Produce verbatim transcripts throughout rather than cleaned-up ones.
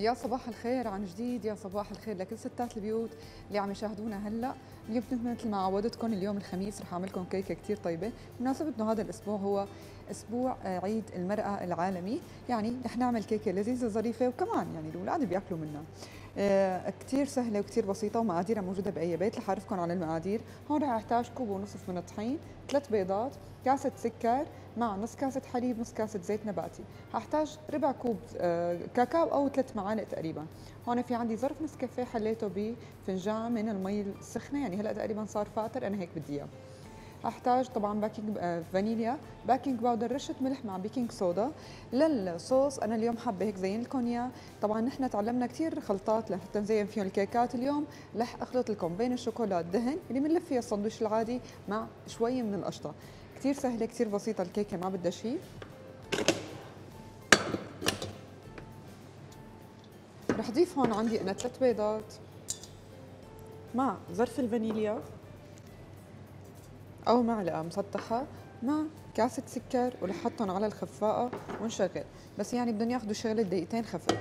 يا صباح الخير عن جديد، يا صباح الخير لكل ستات البيوت اللي عم يشاهدونا هلا. اليوم مثل ما عودتكم اليوم الخميس رح اعمل لكم كيكه كثير طيبه، بمناسبه انه هذا الاسبوع هو اسبوع عيد المراه العالمي، يعني رح نعمل كيكه لذيذه ظريفه وكمان يعني الاولاد بياكلوا منها. آه كثير سهله وكثير بسيطه ومقاديرها موجوده باي بيت. رح اعرفكم على المقادير. هون رح احتاج كوب ونصف من الطحين، ثلاث بيضات، كاسه سكر مع نص كاسه حليب، نص كاسه زيت نباتي. هحتاج ربع كوب آه كاكاو او ثلاث معالق تقريبا. هون في عندي ظرف نسكافيه حليته بفنجان من المي السخنه، يعني هلا تقريبا صار فاتر، انا هيك بدي اياه. احتاج طبعا باكينج فانيليا، باكينج باودر، رشه ملح مع بيكنج صودا. للصوص انا اليوم حابه هيك زين لكم اياه. طبعا نحن تعلمنا كثير خلطات لحتى نزين فيهم الكيكات، اليوم رح اخلط لكم بين الشوكولا الدهن اللي بنلف فيها السندويش العادي مع شوي من القشطه. كثير سهله كثير بسيطه الكيكه، ما بدها شيء. رح اضيف هون عندي انا ثلاث بيضات مع ظرف الفانيليا او معلقه مسطحه مع كاسه سكر، ورح احطهم على الخفاقه ونشغل، بس يعني بدهم ياخذوا شغله دقيقتين خفق.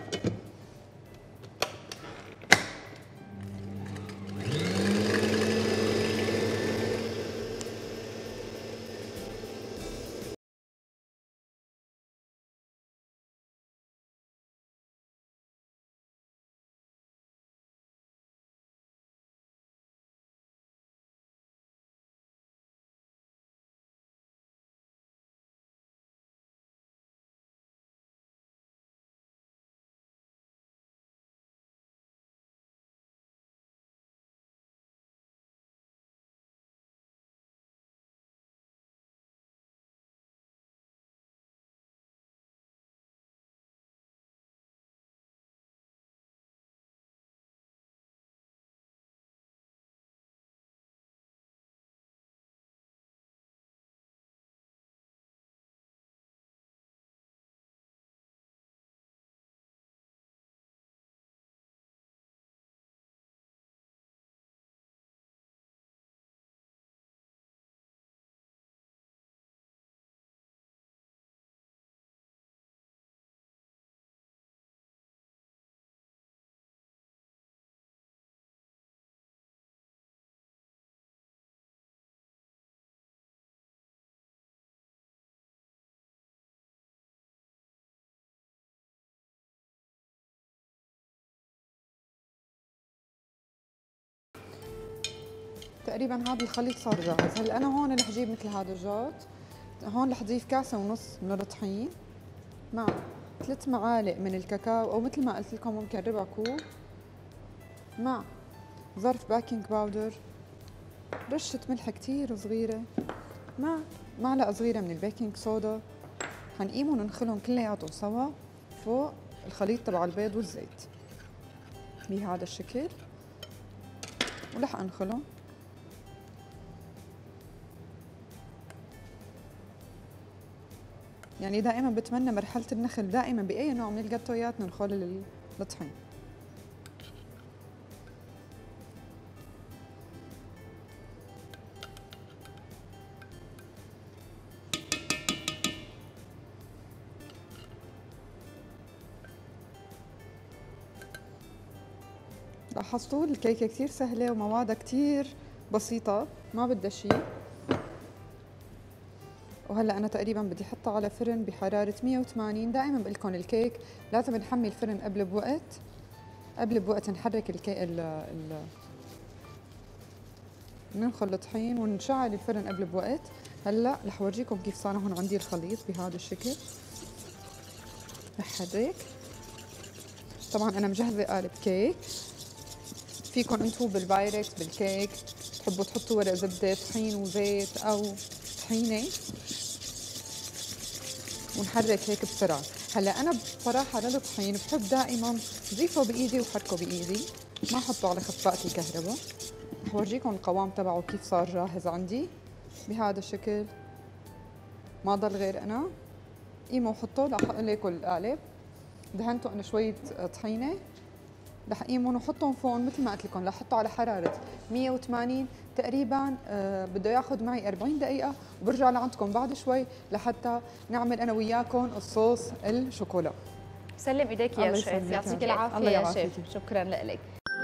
تقريبا هذا الخليط صار جاهز. هلا انا هون رح اجيب مثل هذا الجات، هون رح اضيف كاسه ونص من الطحين مع ثلاث معالق من الكاكاو، او مثل ما قلت لكم ممكن ربع كوب، مع ظرف باكينج باودر، رشه ملح كثير صغيره، مع معلقه صغيره من البيكنج صودا. حنقيمهم وننخلهم كلياتهم سوا فوق الخليط تبع البيض والزيت بهذا الشكل، ورح انخلهم. يعني دائما بتمنى مرحله النخل دائما باي نوع من الجاتويات ننخل الطحين. لاحظتوا الكيكه كثير سهله وموادها كثير بسيطه، ما بدها شيء. وهلا انا تقريبا بدي احطها على فرن بحراره مية وثمانين. دائما بقول لكم الكيك لازم نحمي الفرن قبل بوقت، قبل بوقت نحرك الكيك ال ال ننخل الطحين ونشعل الفرن قبل بوقت. هلا رح اورجيكم كيف صار هون عندي الخليط بهذا الشكل. رح حرك. طبعا انا مجهزه قالب كيك، فيكم انتم بالبايركس بالكيك تحبوا تحطوا ورق زبده طحين وزيت او طحينه ونحرك هيك بسرعه. هلا انا بصراحه للطحين بحب دائما ضيفه بايدي وحركه بايدي، ما احطه على خفاقه الكهرباء. رح اورجيكم القوام تبعه كيف صار جاهز عندي بهذا الشكل. ما ضل غير انا قيمه وحطه. رح اقول لكم القالب دهنته انا شويه طحينه، رح قيمهم وحطهم فوق مثل ما قلت لكم. رح احطه على حراره مية وثمانين تقريبا. آه بده ياخذ معي أربعين دقيقه، وبرجع لعندكم بعد شوي لحتى نعمل انا وياكم الصوص الشوكولا. سلم ايديك يا شيف، يعطيك العافيه يا شيف. شكرا لك.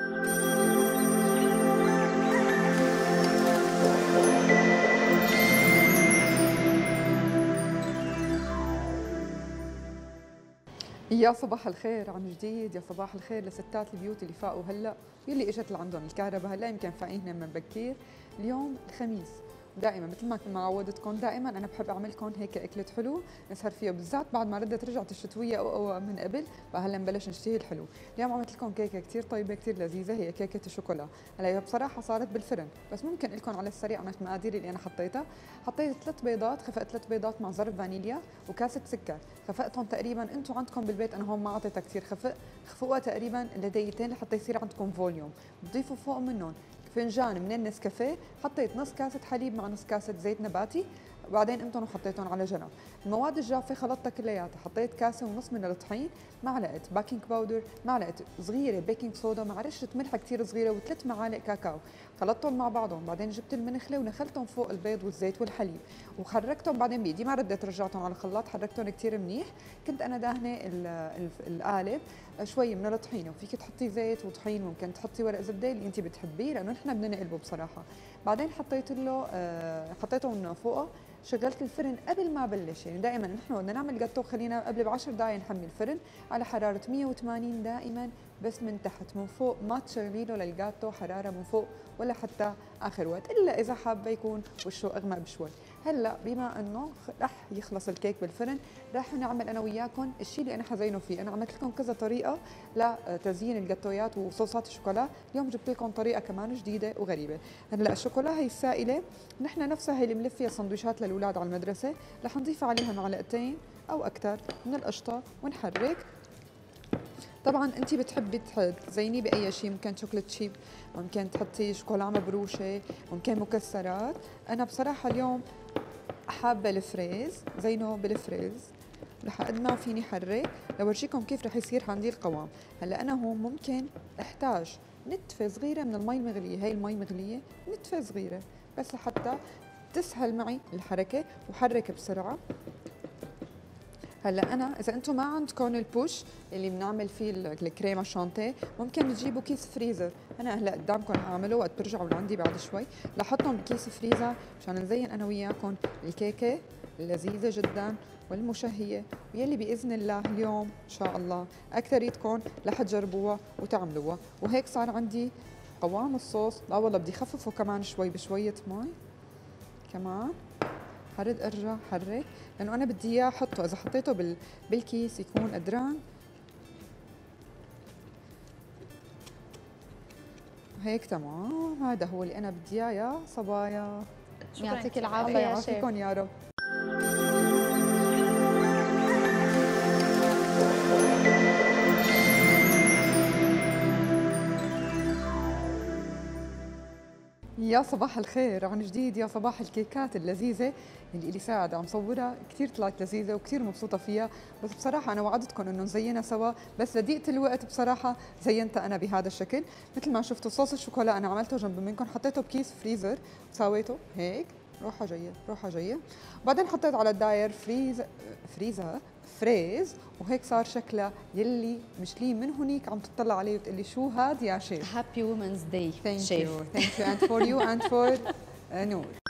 يا صباح الخير عن جديد، يا صباح الخير لستات البيوت اللي فاقوا هلا واللي اجت لعندهم الكهرباء هلا، يمكن فاقين من بكير. اليوم الخميس، دائما مثل ما ما عودتكم دائما انا بحب اعمل لكم هيك اكله حلو نسهر فيها، بالذات بعد ما ردت رجعت الشتويه او, أو من قبل، فهلا نبلش نشتهي الحلو. اليوم عملت لكم كيكه كثير طيبه كثير لذيذه، هي كيكه الشوكولا. هلا هي بصراحه صارت بالفرن، بس ممكن لكم على السريع انا المقادير اللي انا حطيتها. حطيت ثلاث بيضات، خفقت ثلاث بيضات مع ظرف فانيليا وكاسه سكر، خفقتهم تقريبا انتم عندكم بالبيت، انا هون ما اعطيتها كثير خفق، خفقوها تقريبا لدقيقتين لحتى يصير عندكم فوليوم. بتضيفوا فوق منهم فنجان من النسكافيه، حطيت نص كاسه حليب مع نص كاسه زيت نباتي، وبعدين قمتهم وحطيتهم على جنب. المواد الجافه خلطتها كلياتها، حطيت كاسه ونص من الطحين، معلقه باكينج باودر، معلقه صغيره بيكنج صودا مع رشه ملح كثير صغيره، وثلاث معالق كاكاو. خلطتهم مع بعضهم، بعدين جبت المنخله ونخلتهم فوق البيض والزيت والحليب، وحركتهم بعدين بايدي، ما رديت رجعتهم على الخلاط، حركتهم كثير منيح. كنت انا دهنه القالب شوي من الطحينه، وفيك تحطي زيت وطحين، ممكن تحطي ورق زبده اللي انت بتحبيه، لانه نحن بدنا نقلبه بصراحه. بعدين حطيت له حطيته من فوقه، شغلت الفرن قبل ما بلش. يعني دائما نحن بدنا نعمل جاتو خلينا قبل بعشر دقائق نحمي الفرن على حراره مية وثمانين دائما، بس من تحت، من فوق ما تشغلي له للجاتو حراره من فوق ولا حتى اخر وقت، الا اذا حابه يكون وشه اغمق بشوي. هلا بما انه رح يخلص الكيك بالفرن، رح نعمل انا وياكم الشيء اللي انا حزينه فيه. انا عملت لكم كذا طريقه لتزيين الجاتويات وصوصات الشوكولا، اليوم جبت لكم طريقه كمان جديده وغريبه. هلا الشوكولا هي السائله، نحن نفسها هي اللي بنلف فيها سندويشات للاولاد على المدرسه، رح نضيف عليها معلقتين او اكثر من القشطه ونحرك. طبعا انت بتحبي تزينيه باي شيء، ممكن شوكليت شيب، ممكن تحطي شوكولا مبروشه، ممكن مكسرات. انا بصراحه اليوم حابه الفريز، زينه بالفريز. رح قد ما فيني حرك لورجيكم كيف رح يصير عندي القوام. هلا انا هون ممكن احتاج نتفه صغيره من المي المغليه، هي المي مغليه نتفه صغيره بس لحتى تسهل معي الحركه، وحرك بسرعه. هلا انا اذا انتم ما عندكم البوش اللي بنعمل فيه الكريمه شانتيه، ممكن تجيبوا كيس فريزر. انا هلا قدامكم هعمله وقت برجعوا لعندي بعد شوي، رح احطهم بكيس فريزر مشان نزين انا وياكم الكيكه اللذيذه جدا والمشهيه، ويلي باذن الله اليوم ان شاء الله اكثريتكم رح تجربوها وتعملوها. وهيك صار عندي قوام الصوص. لا والله بدي خففه كمان شوي بشويه مي كمان. حرد ارجع حرك لانه انا بدي اياه احطه، اذا حطيته بال... بالكيس يكون قدران هيك. تمام، هذا هو اللي انا بدي اياه يا صبايا. يعطيك العافيه الله يا شيف. يعافيكم يا رب. يا صباح الخير عن جديد، يا صباح الكيكات اللذيذه اللي لي ساعه عم صورها، كثير طلعت لذيذه وكثير مبسوطه فيها. بس بصراحه انا وعدتكم انه نزينها سوا، بس لضيقه الوقت بصراحه زينتها انا بهذا الشكل. مثل ما شفتوا صوص الشوكولا انا عملته جنب منكم، حطيته بكيس فريزر وسويته هيك روحه جايه روحه جايه، وبعدين حطيت على الداير فريز فريزر فريز، وهيك صار شكلها يلي مشلين من هونيك عم تطلع عليه وتقلي شو هاد يا شيف. هابي وومنز داي Thank شيف. you, thank you and for you and for uh, نور.